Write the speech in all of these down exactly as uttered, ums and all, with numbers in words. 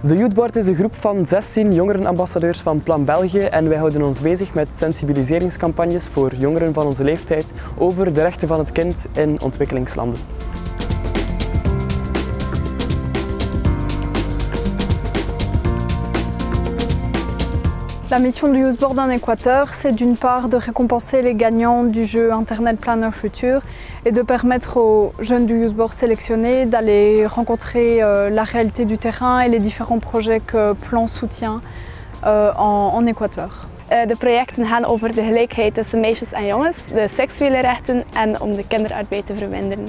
De Youthboard is een groep van zestien jongerenambassadeurs van Plan België en wij houden ons bezig met sensibiliseringscampagnes voor jongeren van onze leeftijd over de rechten van het kind in ontwikkelingslanden. La mission du Youthboard en Équateur, c'est d'une part de récompenser les gagnants du jeu Internet Planner Futur et de permettre aux jeunes du Youthboard sélectionnés d'aller rencontrer euh, la réalité du terrain et les différents projets que Plan soutient euh, en, en Équateur. De projecten gaan over de gelijkheid tussen meisjes en jongens, de seksuele rechten en om de kinderarbeid te verminderen.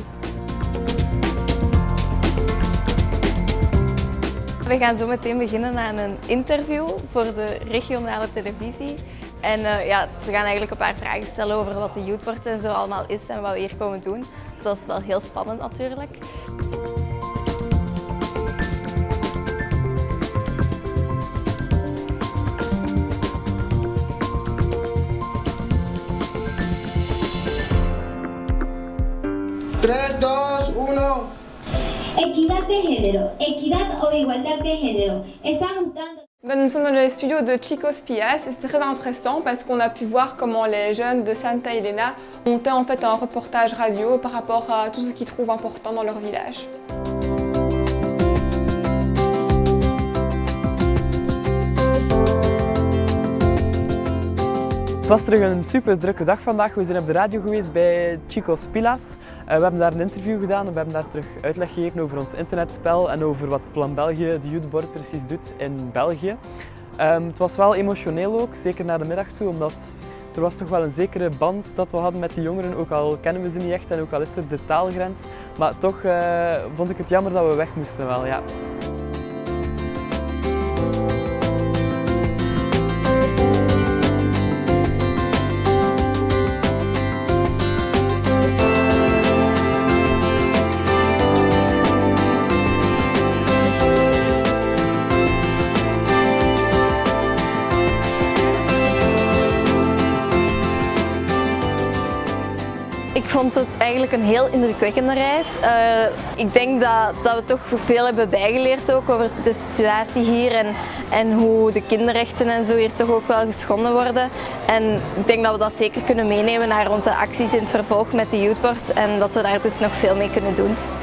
We gaan zo meteen beginnen aan een interview voor de regionale televisie. En uh, ja, ze gaan eigenlijk een paar vragen stellen over wat de Youthboard en zo allemaal is en wat we hier komen doen. Dus dat is wel heel spannend natuurlijk. tres, dos, uno. Equidad de género, equidad o igualdad de género. Estamos dando... Ben, nous sommes dans les studios de Chicos Pillas et c'est très intéressant parce qu'on a pu voir comment les jeunes de Santa Elena montaient en fait un reportage radio par rapport à tout ce qu'ils trouvent important dans leur village. Het was terug een super drukke dag vandaag. We zijn op de radio geweest bij Chicos Pillas. Uh, we hebben daar een interview gedaan en we hebben daar terug uitleg gegeven over ons internetspel en over wat Plan België, de Youthboard, precies doet in België. Um, het was wel emotioneel ook, zeker naar de middag toe, omdat er was toch wel een zekere band dat we hadden met die jongeren, ook al kennen we ze niet echt en ook al is er de taalgrens. Maar toch uh, vond ik het jammer dat we weg moesten wel, ja. Ik vond het eigenlijk een heel indrukwekkende reis. Uh, ik denk dat, dat we toch veel hebben bijgeleerd ook over de situatie hier en, en hoe de kinderrechten en zo hier toch ook wel geschonden worden. En ik denk dat we dat zeker kunnen meenemen naar onze acties in het vervolg met de Youthboard en dat we daar dus nog veel mee kunnen doen.